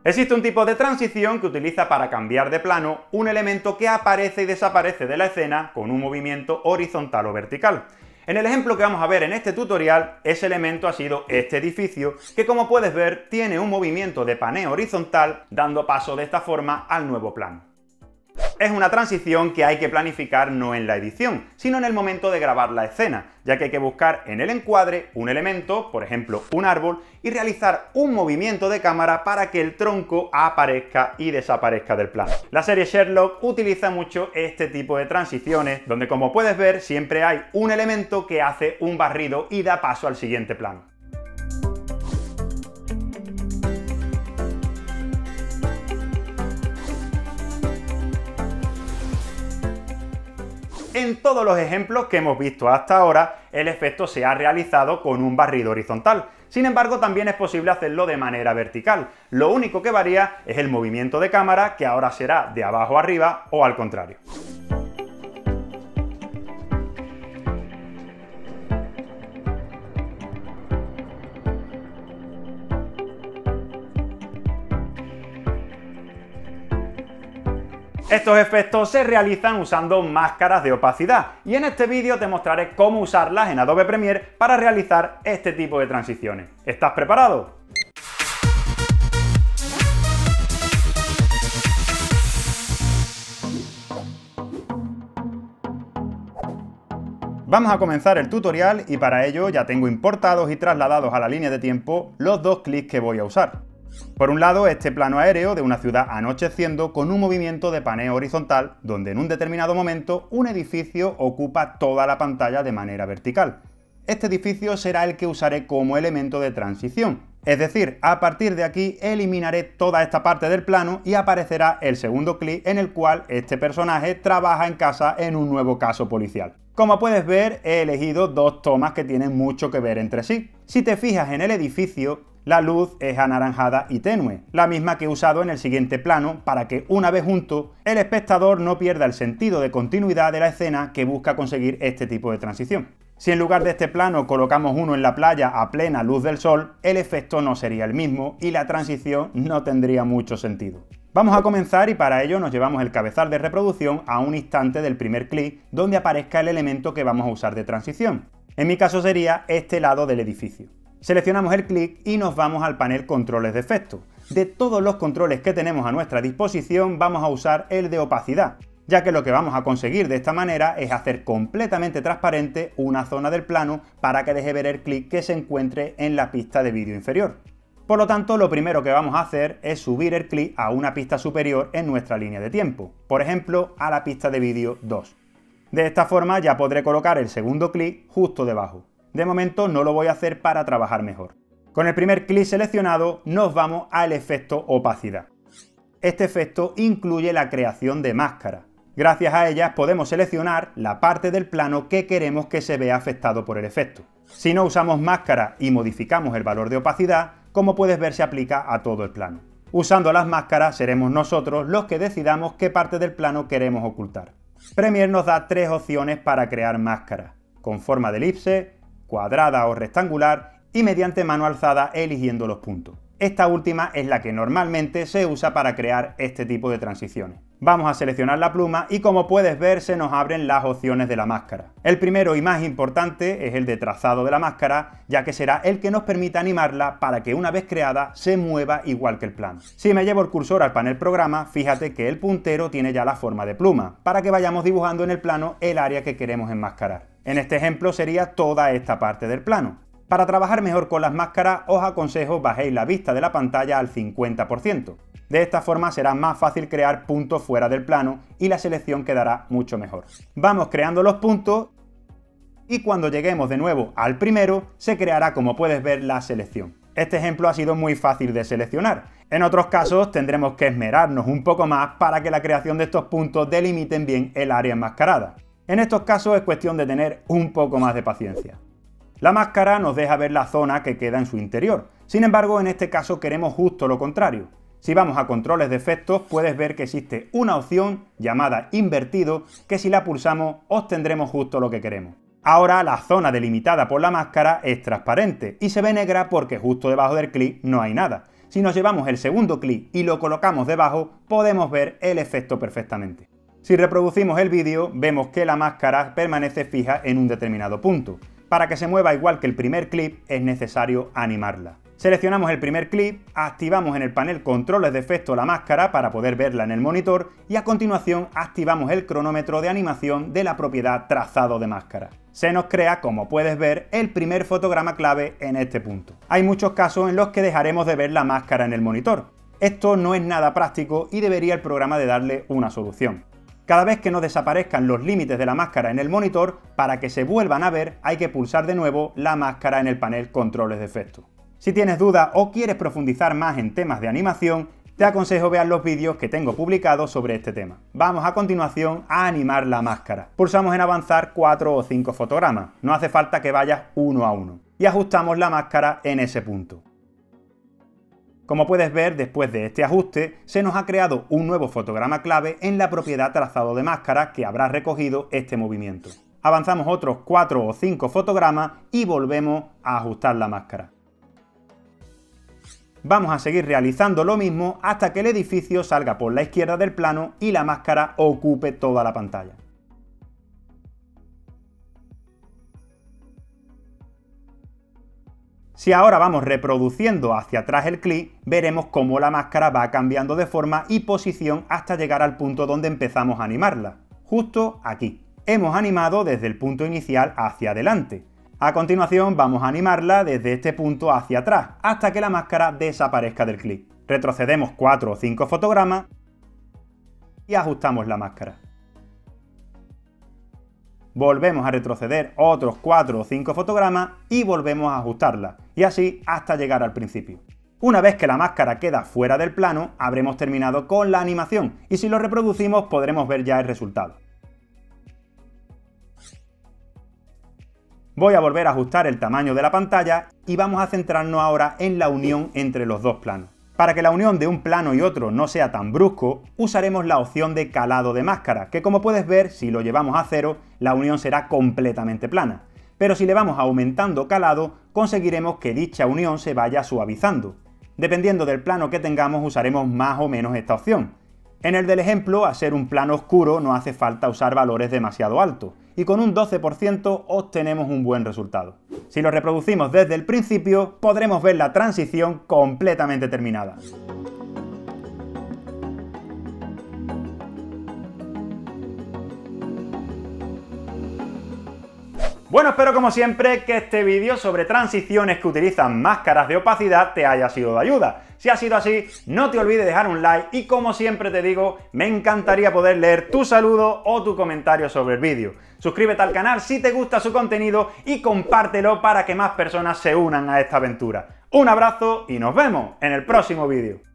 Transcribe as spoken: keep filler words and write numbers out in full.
Existe un tipo de transición que utiliza para cambiar de plano un elemento que aparece y desaparece de la escena con un movimiento horizontal o vertical. En el ejemplo que vamos a ver en este tutorial, ese elemento ha sido este edificio, que como puedes ver tiene un movimiento de paneo horizontal, dando paso de esta forma al nuevo plano. Es una transición que hay que planificar no en la edición, sino en el momento de grabar la escena, ya que hay que buscar en el encuadre un elemento, por ejemplo un árbol, y realizar un movimiento de cámara para que el tronco aparezca y desaparezca del plano. La serie Sherlock utiliza mucho este tipo de transiciones, donde como puedes ver siempre hay un elemento que hace un barrido y da paso al siguiente plano. En todos los ejemplos que hemos visto hasta ahora, el efecto se ha realizado con un barrido horizontal. Sin embargo, también es posible hacerlo de manera vertical. Lo único que varía es el movimiento de cámara, que ahora será de abajo a arriba o al contrario. Estos efectos se realizan usando máscaras de opacidad y en este vídeo te mostraré cómo usarlas en Adobe Premiere para realizar este tipo de transiciones. ¿Estás preparado? Vamos a comenzar el tutorial y para ello ya tengo importados y trasladados a la línea de tiempo los dos clics que voy a usar. Por un lado, este plano aéreo de una ciudad anocheciendo con un movimiento de paneo horizontal, donde en un determinado momento un edificio ocupa toda la pantalla de manera vertical. Este edificio será el que usaré como elemento de transición, es decir, a partir de aquí eliminaré toda esta parte del plano y aparecerá el segundo clic en el cual este personaje trabaja en casa en un nuevo caso policial. Como puedes ver, he elegido dos tomas que tienen mucho que ver entre sí. Si te fijas en el edificio, la luz es anaranjada y tenue, la misma que he usado en el siguiente plano para que, una vez juntos, el espectador no pierda el sentido de continuidad de la escena que busca conseguir este tipo de transición. Si en lugar de este plano colocamos uno en la playa a plena luz del sol, el efecto no sería el mismo y la transición no tendría mucho sentido. Vamos a comenzar y para ello nos llevamos el cabezal de reproducción a un instante del primer clic donde aparezca el elemento que vamos a usar de transición. En mi caso sería este lado del edificio. Seleccionamos el clic y nos vamos al panel Controles de efecto. De todos los controles que tenemos a nuestra disposición vamos a usar el de opacidad, ya que lo que vamos a conseguir de esta manera es hacer completamente transparente una zona del plano para que deje ver el clic que se encuentre en la pista de vídeo inferior. Por lo tanto, lo primero que vamos a hacer es subir el clic a una pista superior en nuestra línea de tiempo, por ejemplo a la pista de vídeo dos. De esta forma ya podré colocar el segundo clic justo debajo. De momento no lo voy a hacer para trabajar mejor. Con el primer clic seleccionado nos vamos al efecto opacidad. Este efecto incluye la creación de máscaras. Gracias a ellas podemos seleccionar la parte del plano que queremos que se vea afectado por el efecto. Si no usamos máscara y modificamos el valor de opacidad, como puedes ver se aplica a todo el plano. Usando las máscaras seremos nosotros los que decidamos qué parte del plano queremos ocultar. Premiere nos da tres opciones para crear máscaras, con forma de elipse, cuadrada o rectangular y mediante mano alzada eligiendo los puntos. Esta última es la que normalmente se usa para crear este tipo de transiciones. Vamos a seleccionar la pluma y como puedes ver se nos abren las opciones de la máscara. El primero y más importante es el de trazado de la máscara, ya que será el que nos permita animarla para que una vez creada se mueva igual que el plano. Si me llevo el cursor al panel programa, fíjate que el puntero tiene ya la forma de pluma, para que vayamos dibujando en el plano el área que queremos enmascarar. En este ejemplo sería toda esta parte del plano. Para trabajar mejor con las máscaras os aconsejo bajéis la vista de la pantalla al cincuenta por ciento. De esta forma será más fácil crear puntos fuera del plano y la selección quedará mucho mejor. Vamos creando los puntos y cuando lleguemos de nuevo al primero se creará, como puedes ver, la selección. Este ejemplo ha sido muy fácil de seleccionar. En otros casos tendremos que esmerarnos un poco más para que la creación de estos puntos delimiten bien el área enmascarada. En estos casos es cuestión de tener un poco más de paciencia. La máscara nos deja ver la zona que queda en su interior. Sin embargo, en este caso queremos justo lo contrario. Si vamos a controles de efectos, puedes ver que existe una opción llamada invertido, que si la pulsamos obtendremos justo lo que queremos. Ahora la zona delimitada por la máscara es transparente y se ve negra porque justo debajo del clic no hay nada. Si nos llevamos el segundo clic y lo colocamos debajo, podemos ver el efecto perfectamente. Si reproducimos el vídeo, vemos que la máscara permanece fija en un determinado punto. Para que se mueva igual que el primer clip, es necesario animarla. Seleccionamos el primer clip, activamos en el panel controles de efecto la máscara para poder verla en el monitor y a continuación activamos el cronómetro de animación de la propiedad trazado de máscara. Se nos crea, como puedes ver, el primer fotograma clave en este punto. Hay muchos casos en los que dejaremos de ver la máscara en el monitor. Esto no es nada práctico y debería el programa de darle una solución. Cada vez que nos desaparezcan los límites de la máscara en el monitor, para que se vuelvan a ver hay que pulsar de nuevo la máscara en el panel controles de efecto. Si tienes dudas o quieres profundizar más en temas de animación, te aconsejo ver los vídeos que tengo publicados sobre este tema. Vamos a continuación a animar la máscara. Pulsamos en avanzar cuatro o cinco fotogramas, no hace falta que vayas uno a uno, y ajustamos la máscara en ese punto. Como puedes ver, después de este ajuste, se nos ha creado un nuevo fotograma clave en la propiedad trazado de máscara que habrá recogido este movimiento. Avanzamos otros cuatro o cinco fotogramas y volvemos a ajustar la máscara. Vamos a seguir realizando lo mismo hasta que el edificio salga por la izquierda del plano y la máscara ocupe toda la pantalla. Si ahora vamos reproduciendo hacia atrás el clip, veremos cómo la máscara va cambiando de forma y posición hasta llegar al punto donde empezamos a animarla, justo aquí. Hemos animado desde el punto inicial hacia adelante. A continuación vamos a animarla desde este punto hacia atrás, hasta que la máscara desaparezca del clip. Retrocedemos cuatro o cinco fotogramas y ajustamos la máscara. Volvemos a retroceder otros cuatro o cinco fotogramas y volvemos a ajustarla, y así hasta llegar al principio. Una vez que la máscara queda fuera del plano, habremos terminado con la animación, y si lo reproducimos podremos ver ya el resultado. Voy a volver a ajustar el tamaño de la pantalla y vamos a centrarnos ahora en la unión entre los dos planos. Para que la unión de un plano y otro no sea tan brusco, usaremos la opción de calado de máscara, que como puedes ver, si lo llevamos a cero, la unión será completamente plana. Pero si le vamos aumentando calado, conseguiremos que dicha unión se vaya suavizando. Dependiendo del plano que tengamos, usaremos más o menos esta opción. En el del ejemplo, al ser un plano oscuro, no hace falta usar valores demasiado altos, y con un doce por ciento obtenemos un buen resultado. Si lo reproducimos desde el principio, podremos ver la transición completamente terminada. Bueno, espero como siempre que este vídeo sobre transiciones que utilizan máscaras de opacidad te haya sido de ayuda. Si ha sido así, no te olvides dejar un like y como siempre te digo, me encantaría poder leer tu saludo o tu comentario sobre el vídeo. Suscríbete al canal si te gusta su contenido y compártelo para que más personas se unan a esta aventura. Un abrazo y nos vemos en el próximo vídeo.